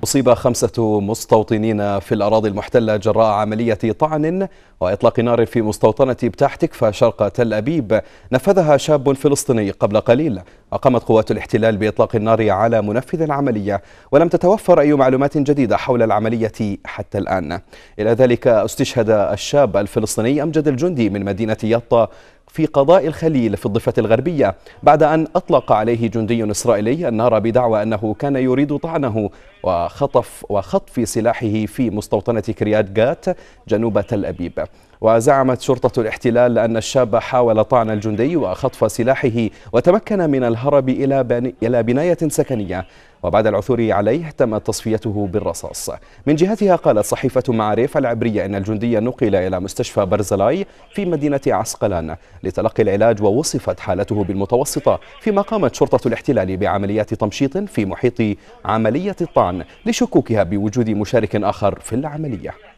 أصيب 5 مستوطنين في الأراضي المحتلة جراء عملية طعن وإطلاق نار في مستوطنة بتاح تكفى شرق تل أبيب نفذها شاب فلسطيني قبل قليل. وقامت قوات الاحتلال بإطلاق النار على منفذ العملية، ولم تتوفر أي معلومات جديدة حول العملية حتى الآن. إلى ذلك استشهد الشاب الفلسطيني أمجد الجندي من مدينة يطا في قضاء الخليل في الضفة الغربية بعد أن أطلق عليه جندي إسرائيلي النار بدعوى أنه كان يريد طعنه وخطف سلاحه في مستوطنة كريات جات جنوب تل أبيب. وزعمت شرطة الاحتلال أن الشاب حاول طعن الجندي وخطف سلاحه وتمكن من الهرب إلى بناية سكنية، وبعد العثور عليه تم تصفيته بالرصاص. من جهتها قالت صحيفة معارف العبرية أن الجندي نقل إلى مستشفى برزلاي في مدينة عسقلان لتلقي العلاج، ووصفت حالته بالمتوسطة، فيما قامت شرطة الاحتلال بعمليات تمشيط في محيط عملية الطعن لشكوكها بوجود مشارك آخر في العملية.